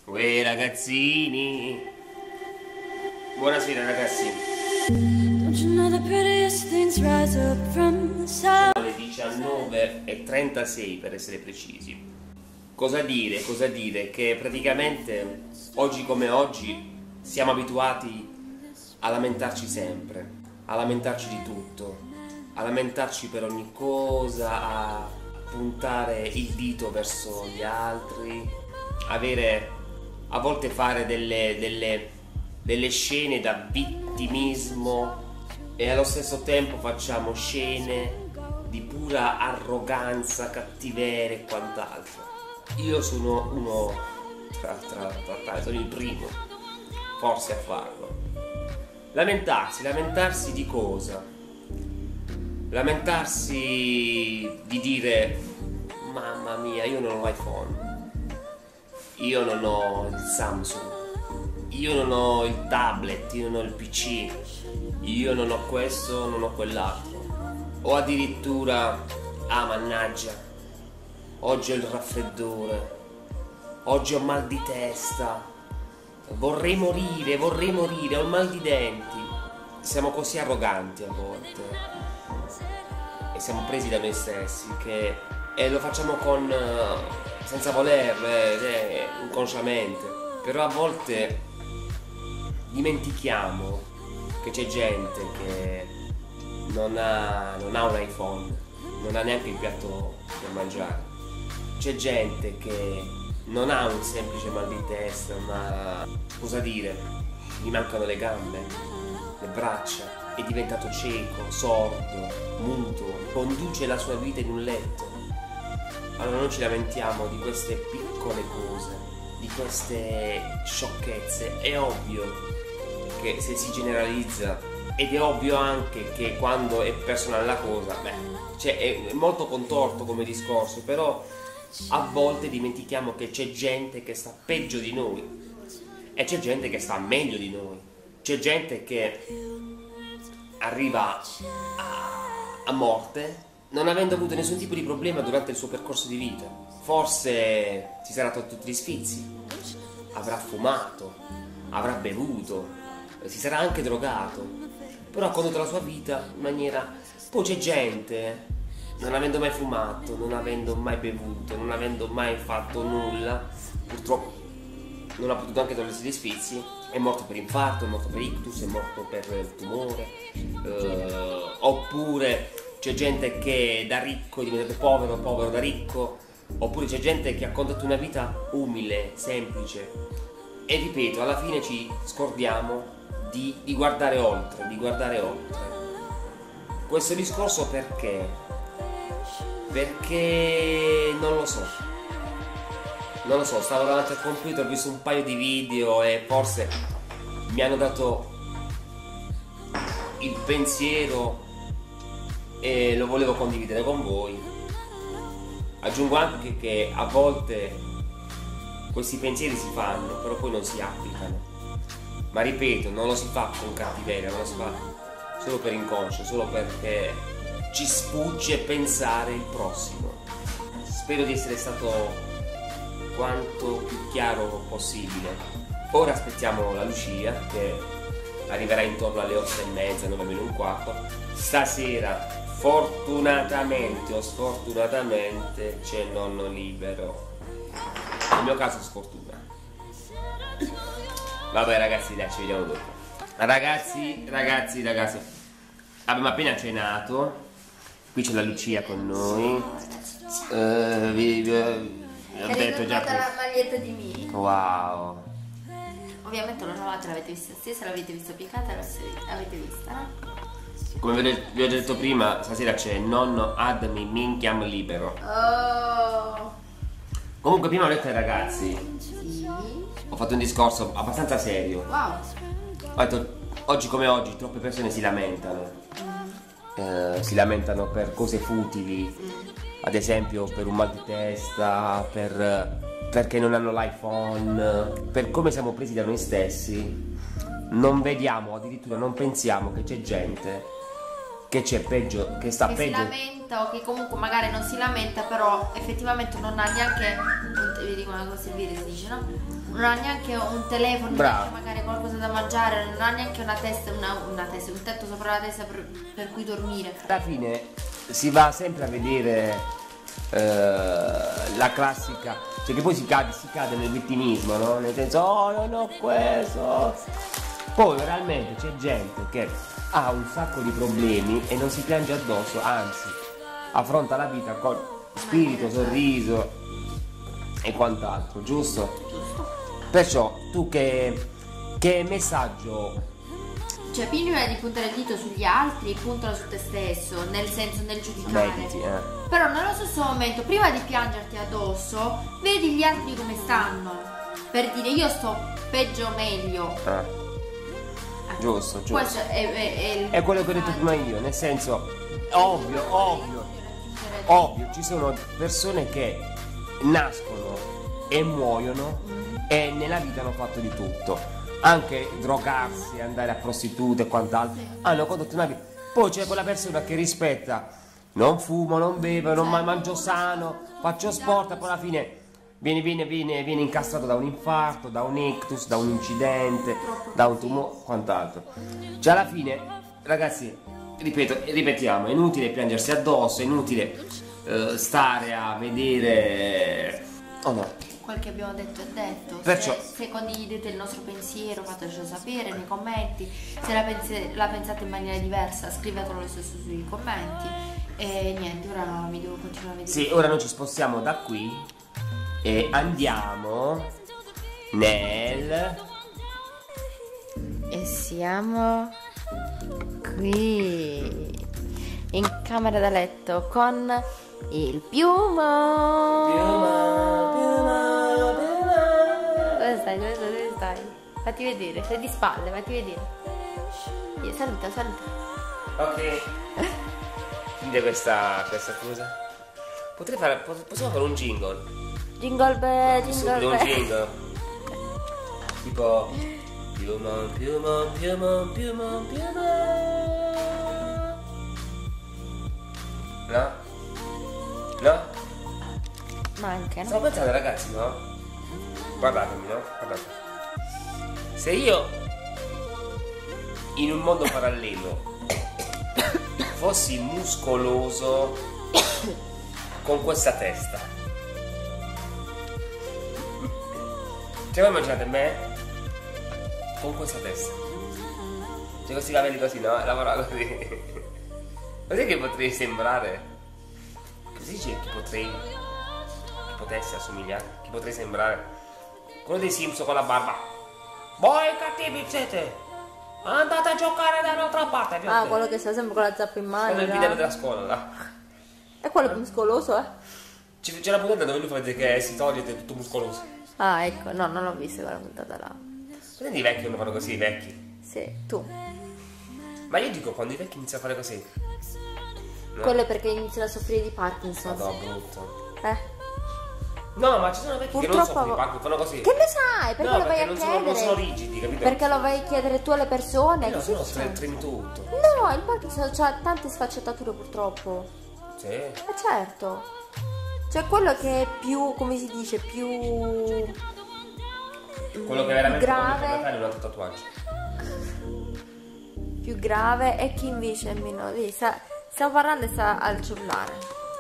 Uè ragazzini. Buonasera ragazzi. Don't you know the prettiest things rise up from the south? Sono le 19:36 per essere precisi. Cosa dire? Cosa dire? Che praticamente oggi come oggi siamo abituati a lamentarci sempre, a lamentarci di tutto, a lamentarci per ogni cosa, a puntare il dito verso gli altri, a volte fare delle scene da vittimismo e allo stesso tempo facciamo scene di pura arroganza, cattiveria e quant'altro. Io sono uno sono il primo forse a farlo. Lamentarsi di cosa? Lamentarsi di dire mamma mia, io non ho l'iPhone, io non ho il Samsung, io non ho il tablet, io non ho il PC, io non ho questo, non ho quell'altro. O addirittura, ah mannaggia, oggi ho il raffreddore, oggi ho mal di testa, vorrei morire, ho il mal di denti. Siamo così arroganti a volte e siamo presi da noi stessi e lo facciamo senza volerlo, inconsciamente. Però a volte dimentichiamo che c'è gente che non ha un iPhone, non ha neanche il piatto per mangiare. C'è gente che non ha un semplice mal di testa, ma cosa dire, gli mancano le gambe, le braccia, è diventato cieco, sordo, muto, conduce la sua vita in un letto. Allora noi ci lamentiamo di queste piccole cose, di queste sciocchezze. È ovvio che se si generalizza, ed è ovvio anche che quando è personale la cosa, cioè è molto contorto come discorso, però a volte dimentichiamo che c'è gente che sta peggio di noi e c'è gente che sta meglio di noi. C'è gente che arriva a morte non avendo avuto nessun tipo di problema durante il suo percorso di vita. Forse si sarà tolto tutti gli sfizi, avrà fumato, avrà bevuto, si sarà anche drogato, però ha condotto la sua vita in maniera... Poi c'è gente, non avendo mai fumato, non avendo mai bevuto, non avendo mai fatto nulla, purtroppo non ha potuto anche togliersi gli sfizi, è morto per infarto, è morto per ictus, è morto per tumore, oppure c'è gente che da ricco è diventato povero, povero da ricco, oppure c'è gente che ha condotto una vita umile, semplice. E ripeto, alla fine ci scordiamo di guardare oltre, Questo discorso perché? Perché non lo so, stavo davanti al computer, ho visto un paio di video e forse mi hanno dato il pensiero e lo volevo condividere con voi. Aggiungo anche che a volte questi pensieri si fanno, però poi non si applicano. Ma ripeto, non lo si fa con cattiveria, non lo si fa solo per inconscio, solo perché ci sfugge pensare il prossimo. Spero di essere stato quanto più chiaro possibile. Ora aspettiamo la Lucia che arriverà intorno alle 8:30, 9:15. Stasera fortunatamente o sfortunatamente c'è nonno libero. Nel mio caso sfortuna. Vabbè ragazzi, dai, ci vediamo dopo. Ragazzi, abbiamo appena cenato. Qui c'è la Lucia con noi. Vi ho detto già la maglietta di Me. Wow. Ovviamente l'ho lavata, l'avete vista stessa, l'avete vista piccata, l'avete vista, no? Come vi ho detto prima, stasera c'è nonno Admi minchiam libero. Oh. Comunque prima ho detto ai ragazzi, Sì. ho fatto un discorso abbastanza serio. Wow. Ho detto, oggi come oggi troppe persone si lamentano. Si lamentano per cose futili, ad esempio per un mal di testa, perché non hanno l'iPhone, per come siamo presi da noi stessi. Non vediamo, addirittura non pensiamo che c'è gente che c'è peggio, che sta che peggio. si lamenta o che comunque magari non si lamenta, però effettivamente non ha neanche vi dico una cosa, Silvia si dice, no? Non ha neanche un telefono, Bravo. neanche magari qualcosa da mangiare, non ha neanche una testa, un tetto sopra la testa per cui dormire. Alla fine si va sempre a vedere la classica, cioè che poi si cade nel vittimismo, no? Nel senso, oh non ho questo. Poi realmente c'è gente che ha un sacco di problemi e non si piange addosso, anzi affronta la vita con spirito, sorriso e quant'altro, giusto? Perciò tu che messaggio, Cioè, prima di puntare il dito sugli altri, puntalo su te stesso, nel senso, nel giudicare. mediti, Però nello stesso momento, prima di piangerti addosso, vedi gli altri come stanno. Per dire, io sto peggio o meglio. Giusto, giusto. Questo è È quello che ho detto prima io, nel senso, ovvio, ci sono persone che nascono e muoiono e nella vita hanno fatto di tutto. Anche drogarsi, andare a prostitute e quant'altro, hanno condotto una vita. Poi c'è quella persona che rispetta, non fumo, non bevo, non mangio sano, faccio sport, e poi alla fine viene incastrato da un infarto, da un ictus, da un incidente, da un tumore, quant'altro. Cioè alla fine, ragazzi, ripetiamo, è inutile piangersi addosso, è inutile stare a vedere. Oh no. Quel che abbiamo detto è detto. Perciò- Se condividete il nostro pensiero, fatecelo sapere nei commenti. Se la pensate in maniera diversa, scrivetelo lo stesso sui commenti. E niente, ora mi devo continuare a vedere. Sì, ora noi ci spostiamo da qui e andiamo nel... E siamo qui in camera da letto con il piumo. Dove stai? Fatti vedere, sei di spalle, fatti vedere. Saluta. Ok. Chiude questa cosa. Possiamo fare un jingle? Jingle bell, Subito un jingle. Tipo piumon. No? No? Ma anche, no? Stavo pensando, ragazzi, no? Guardatemi, no? Guardate. Se io in un mondo parallelo fossi muscoloso con questa testa, cioè voi immaginate me con questa testa, cioè questi capelli così, no? Lavorare così. Così che potrei sembrare, così dice che potessi assomigliare, che potrei sembrare quello dei Simpson con la barba. Voi cattivi siete, andate a giocare da un'altra parte. Ah, quello che sta sempre con la zappa in mano. Quello è il video della scuola là. È quello più muscoloso, eh? C'è una puntata dove lui fa vedere che si toglie ed è tutto muscoloso. Ah, ecco, no, non l'ho vista quella puntata là. Prendi i vecchi quando fanno così, i vecchi. Sì, tu. Ma io dico quando i vecchi iniziano a fare così. No. Quello è perché iniziano a soffrire di Parkinson. No, brutto. No, ma ci sono vecchi che non soffrono di Parkinson, fanno così. Che ne sai? Perché No, lo vai a non chiedere? sono rigidi, capito? Perché lo vai a chiedere tu alle persone? No, Che se no succede? tremi tutto. No, il Parkinson ha tante sfaccettature purtroppo. Sì. Certo. Cioè quello che è più, come si dice, più Quello che veramente grave, vuole fare è un altro tatuaggio. più grave e chi invece è meno. Stiamo parlando e sta al cellulare.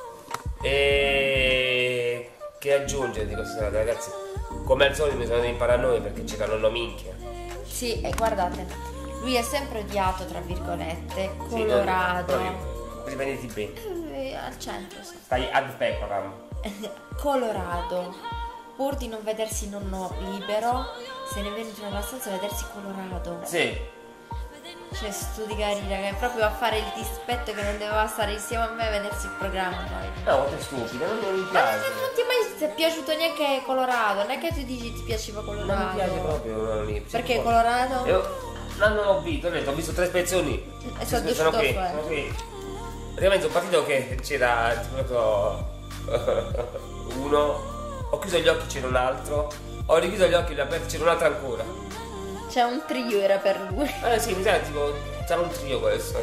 E che aggiungere di questa serata, ragazzi? Come al solito bisogna imparare a noi perché ci danno minchia. Sì, e guardate, lui è sempre odiato, tra virgolette, Sì, colorato. così prenditi bene. Al centro, sì. Stai ad pecoram. Colorato. Pur di non vedersi nonno libero, se ne viene nella stanza a vedersi colorato. Sì. Cioè, studi carina, che è proprio a fare il dispetto che non doveva stare insieme a me a vedersi il programma. No, te stupida, non mi Ma piace. non ti è mai piaciuto neanche colorato? Non è che tu dici ti piaceva colorato? Non mi piace proprio quello lì. Perché è colorato? Non l'ho visto, ho visto 3 spezzoni. E sono Sono qui, piaciuto sono qui. Praticamente un partito che c'era proprio uno, ho chiuso gli occhi, c'era un altro, ho richiuso gli occhi e li ho aperti, c'era un altro ancora. Cioè un trio era per lui. Sì, mi sa tipo, c'era un trio questo.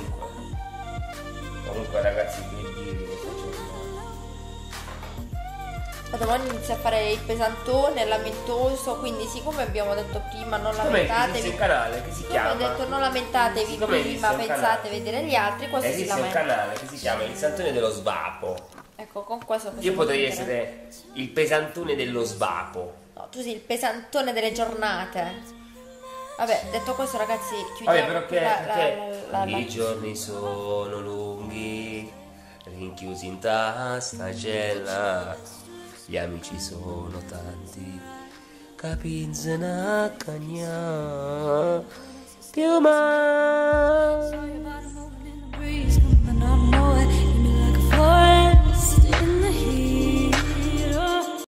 Comunque ragazzi, che dire che faccio. Ma domani inizia a fare il pesantone, lamentoso, quindi siccome abbiamo detto prima non Come esiste lamentatevi. un canale che si Come chiama? ho detto non lamentatevi Siccome esiste prima, un pensate canale. a vedere gli altri, questo si Esiste un lamenta. canale che si chiama Il Santone dello Svapo. Ecco, con questo Io possiamo potrei chiudere. essere il pesantone dello svapo. No, tu sei il pesantone delle giornate. Vabbè, detto questo ragazzi, chiudiamo Vabbè, però qui la- i giorni sono lunghi, rinchiusi in sta cella, gli amici sono tanti, capinzana cagna, più mai.